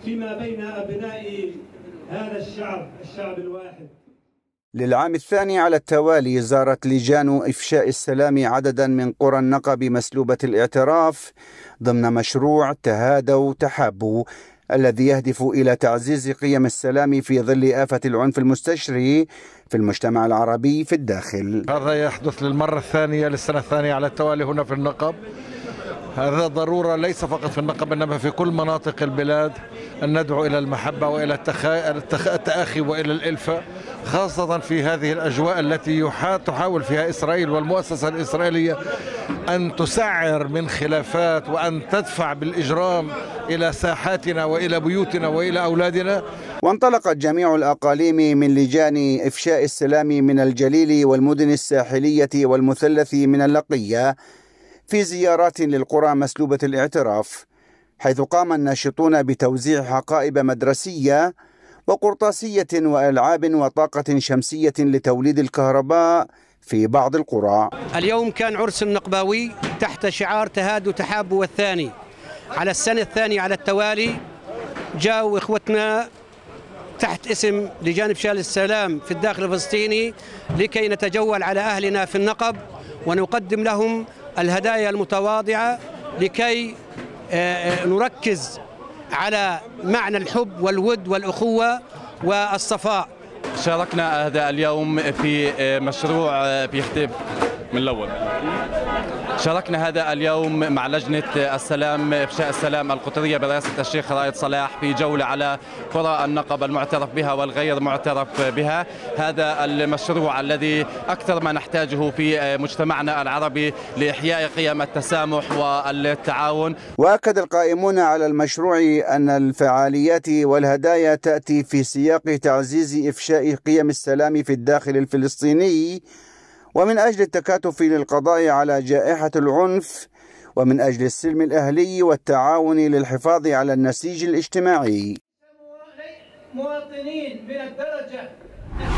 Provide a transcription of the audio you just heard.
فيما بين أبناء هذا الشعب الواحد. للعام الثاني على التوالي زارت لجان إفشاء السلام عددا من قرى النقب مسلوبة الاعتراف ضمن مشروع تهادوا تحابوا الذي يهدف إلى تعزيز قيم السلام في ظل آفة العنف المستشري في المجتمع العربي في الداخل. هذا يحدث للمرة الثانية للسنة الثانية على التوالي هنا في النقب. هذا ضرورة ليس فقط في النقب إنما في كل مناطق البلاد أن ندعو إلى المحبة وإلى التآخي وإلى الألفة، خاصة في هذه الأجواء التي تحاول فيها إسرائيل والمؤسسة الإسرائيلية أن تسعر من خلافات وأن تدفع بالإجرام إلى ساحاتنا وإلى بيوتنا وإلى أولادنا. وانطلقت جميع الأقاليم من لجان إفشاء السلام من الجليل والمدن الساحلية والمثلث من اللقية في زيارات للقرى مسلوبة الاعتراف، حيث قام الناشطون بتوزيع حقائب مدرسية وقرطاسية وألعاب وطاقة شمسية لتوليد الكهرباء في بعض القرى. اليوم كان عرس النقباوي تحت شعار تهادوا تحابوا والثاني. على السنة الثانية على التوالي جاءوا إخوتنا تحت اسم لجان إفشاء السلام في الداخل الفلسطيني لكي نتجول على أهلنا في النقب ونقدم لهم الهدايا المتواضعة لكي نركز على معنى الحب والود والأخوة والصفاء. شاركنا هذا اليوم في مشروع بيختب من الأول. شاركنا هذا اليوم مع لجنة السلام إفشاء السلام القطرية برئاسة الشيخ رائد صلاح في جولة على قرى النقب المعترف بها والغير معترف بها. هذا المشروع الذي أكثر ما نحتاجه في مجتمعنا العربي لإحياء قيم التسامح والتعاون. وأكد القائمون على المشروع أن الفعاليات والهدايا تأتي في سياق تعزيز إفشاء قيم السلام في الداخل الفلسطيني، ومن أجل التكاتف للقضاء على جائحة العنف، ومن أجل السلم الأهلي والتعاون للحفاظ على النسيج الاجتماعي. مواطنين من الدرجة